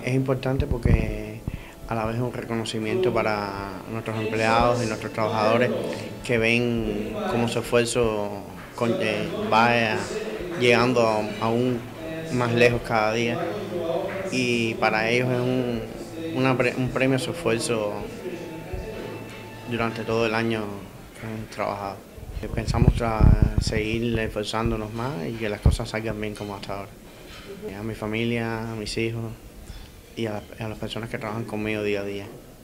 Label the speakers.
Speaker 1: Es importante porque a la vez es un reconocimiento para nuestros empleados y nuestros trabajadores que ven cómo su esfuerzo va llegando aún más lejos cada día, y para ellos es un premio a su esfuerzo durante todo el año que han trabajado. Pensamos seguir esforzándonos más y que las cosas salgan bien como hasta ahora. A mi familia, a mis hijos y a las personas que trabajan conmigo día a día.